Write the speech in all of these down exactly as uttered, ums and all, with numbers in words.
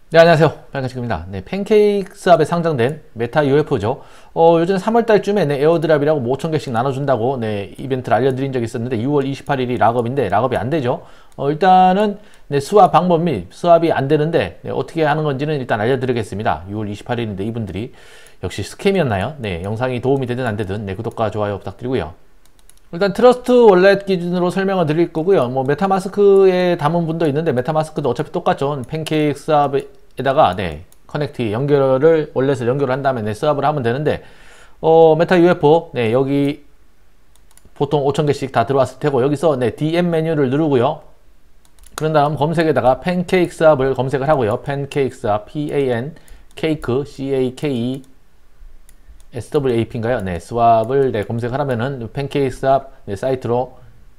네, 안녕하세요. 빨간식입니다. 네, 팬케이크 스왑에 상장된 메타 유에프오죠. 어, 요즘 삼월 달쯤에 네, 에어드랍이라고 뭐 오천 개씩 나눠준다고 네, 이벤트를 알려드린 적이 있었는데 유월 이십팔일이 락업인데 락업이 안 되죠. 어, 일단은 네, 스왑 방법 및 스왑이 안 되는데 네, 어떻게 하는 건지는 일단 알려드리겠습니다. 유월 이십팔일인데 이분들이 역시 스캠이었나요? 네, 영상이 도움이 되든 안 되든 네, 구독과 좋아요 부탁드리고요. 일단 트러스트 월렛 기준으로 설명을 드릴 거고요. 뭐 메타마스크에 담은 분도 있는데 메타마스크도 어차피 똑같죠. 팬케이크 스왑에다가 네 커넥트 연결을 월렛을 연결을 한 다음에 네 스왑을 하면 되는데 어 메타 유에프오 네 여기 보통 오천 개씩 다 들어왔을 테고 여기서 네 디엠 메뉴를 누르고요. 그런 다음 검색에다가 팬케이크 스왑을 검색을 하고요. 팬케이크 스왑 팬 케이크 cake 스왑인가요? 네, 스왑을 네, 검색을 하면은 팬케이크 스왑 네, 사이트로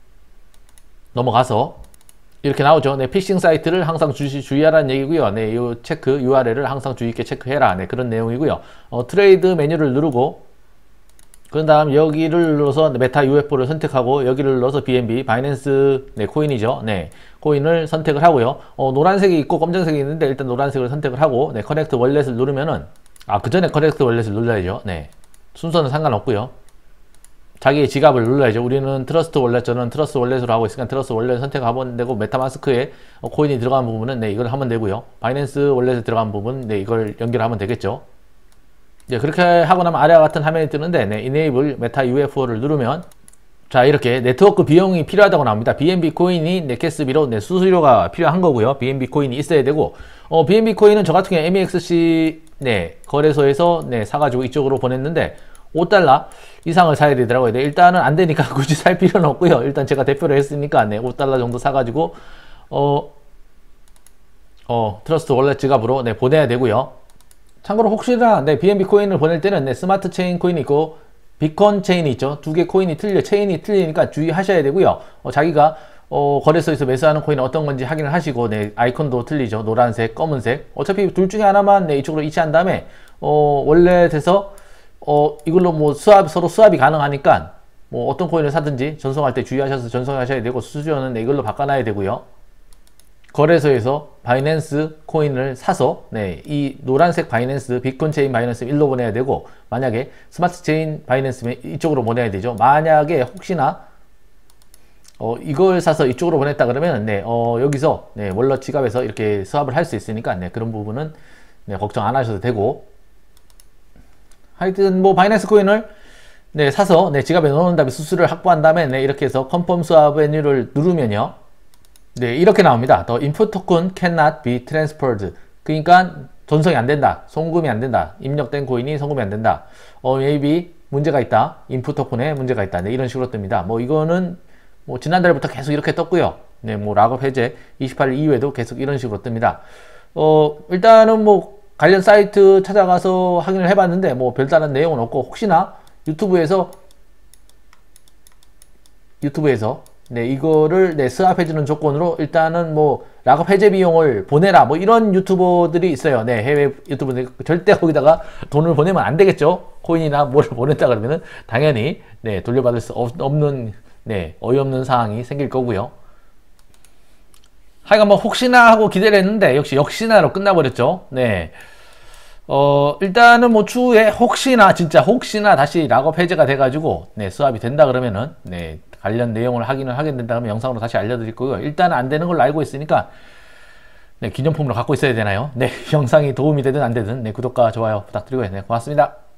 넘어가서 이렇게 나오죠. 네, 피싱 사이트를 항상 주시, 주의하라는 얘기고요. 네, 이 체크 유알엘을 항상 주의 있게 체크해라. 네, 그런 내용이고요. 어, 트레이드 메뉴를 누르고 그런 다음 여기를 눌러서 메타 유에프오를 선택하고 여기를 눌러서 비엔비 바이낸스 네, 코인이죠. 네, 코인을 선택을 하고요. 어, 노란색이 있고 검정색이 있는데 일단 노란색을 선택을 하고 네, 커넥트 월렛을 누르면은 아, 그 전에 커넥트 월렛을 눌러야죠. 네. 순서는 상관없고요. 자기의 지갑을 눌러야죠. 우리는 트러스트 월렛, 저는 트러스트 월렛으로 하고 있으니까 트러스트 월렛 선택하면 되고, 메타마스크에 코인이 들어간 부분은 네, 이걸 하면 되고요. 바이낸스 월렛에 들어간 부분, 네, 이걸 연결하면 되겠죠. 네, 그렇게 하고 나면 아래와 같은 화면이 뜨는데, 네, Enable 메타 유에프오를 누르면, 자, 이렇게 네트워크 비용이 필요하다고 나옵니다. 비엔비 코인이 네, 가스비로 네, 수수료가 필요한 거고요. 비엔비 코인이 있어야 되고, 어, 비엔비 코인은 저 같은 경우에 엠이엑스씨 네, 거래소에서 네, 사가지고 이쪽으로 보냈는데 오 달러 이상을 사야 되더라고요. 네, 일단은 안 되니까 굳이 살 필요는 없고요. 일단 제가 대표를 했으니까 네, 오 달러 정도 사가지고 어, 어, 트러스트 월렛 지갑으로 네, 보내야 되고요. 참고로 혹시나 네, 비엔비 코인을 보낼 때는 네, 스마트 체인 코인이 있고 비컨 체인이 있죠. 두 개 코인이 틀려, 체인이 틀리니까 주의하셔야 되고요. 어, 자기가 어, 거래소에서 매수하는 코인은 어떤 건지 확인을 하시고, 네, 아이콘도 틀리죠. 노란색, 검은색. 어차피 둘 중에 하나만, 네, 이쪽으로 이체한 다음에, 어, 월렛에서, 어, 이걸로 뭐 수합, 서로 수합이 가능하니까, 뭐 어떤 코인을 사든지 전송할 때 주의하셔서 전송하셔야 되고, 수수료는 네, 이걸로 바꿔놔야 되고요. 거래소에서 바이낸스 코인을 사서, 네, 이 노란색 바이낸스, 비콘 체인 바이낸스 일로 보내야 되고, 만약에 스마트 체인 바이낸스 이쪽으로 보내야 되죠. 만약에 혹시나, 어, 이걸 사서 이쪽으로 보냈다 그러면, 네, 어, 여기서, 네, 월렛 지갑에서 이렇게 수합을 할 수 있으니까, 네, 그런 부분은, 네, 걱정 안 하셔도 되고. 하여튼, 뭐, 바이낸스 코인을, 네, 사서, 네, 지갑에 넣어놓은 다음에 수수료를 확보한 다음에, 네, 이렇게 해서 컨펌 수합 메뉴를 누르면요. 네, 이렇게 나옵니다. The input token cannot be transferred. 그러니까, 전송이 안 된다. 송금이 안 된다. 입력된 코인이 송금이 안 된다. 어, maybe 문제가 있다. 인풋 토큰에 문제가 있다. 네, 이런 식으로 뜹니다. 뭐, 이거는, 뭐 지난달부터 계속 이렇게 떴고요. 네, 뭐 락업 해제 이십팔일 이후에도 계속 이런 식으로 뜹니다. 어, 일단은 뭐 관련 사이트 찾아가서 확인을 해봤는데 뭐 별다른 내용은 없고 혹시나 유튜브에서 유튜브에서 네, 이거를 네, 스왑해주는 조건으로 일단은 뭐 락업 해제 비용을 보내라 뭐 이런 유튜버들이 있어요. 네, 해외 유튜버들 절대 거기다가 돈을 보내면 안 되겠죠. 코인이나 뭐를 보냈다 그러면은 당연히 네, 돌려받을 수 없, 없는 네, 어이없는 상황이 생길 거고요. 하여간 뭐 혹시나 하고 기대를 했는데 역시 역시나로 끝나버렸죠. 네. 어, 일단은 뭐 추후에 혹시나 진짜 혹시나 다시 락업 해제가 돼가지고 네, 수합이 된다 그러면은 네, 관련 내용을 확인을 하게 된다 그러면 영상으로 다시 알려드릴 거고요. 일단은 안 되는 걸로 알고 있으니까 네, 기념품으로 갖고 있어야 되나요? 네, 영상이 도움이 되든 안 되든 네, 구독과 좋아요 부탁드리고요. 네, 고맙습니다.